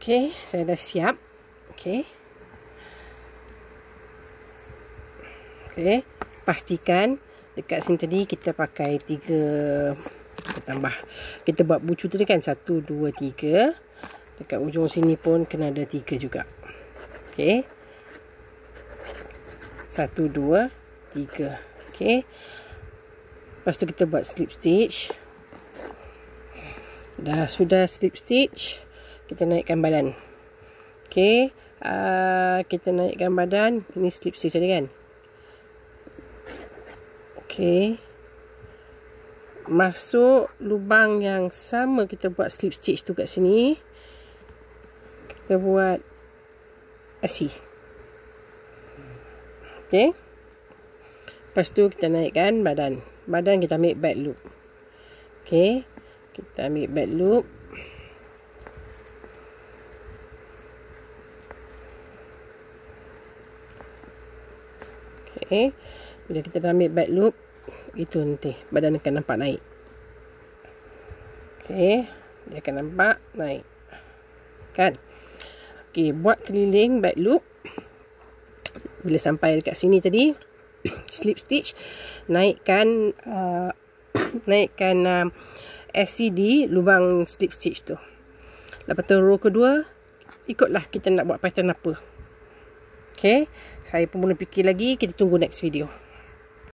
Okey, saya dah siap. Okey. Okey, pastikan dekat sini tadi kita pakai 3, kita tambah. Kita buat bucu tadi kan 1 2 3. Dekat ujung sini pun kena ada 3 juga. Okey. 1 2 3. Okey. Lepas tu kita buat slip stitch. Sudah slip stitch, kita naikkan badan. Okey, kita naikkan badan. Ini slip stitch tadi kan. Okey, masuk lubang yang sama kita buat slip stitch tu kat sini. Kita buat asi. Okey, lepas tu kita naikkan badan. Badan kita ambil back loop. Okey, kita ambil back loop. Okey, bila kita dah ambil back loop, itu nanti badan akan nampak naik. Okey, dia akan nampak naik. Kan? Okey, buat keliling back loop. Bila sampai dekat sini tadi, slip stitch, naikkan SCD lubang slip stitch tu. Lepas tu row kedua, ikutlah kita nak buat pattern apa. Okey, saya pun belum fikir lagi, kita tunggu next video.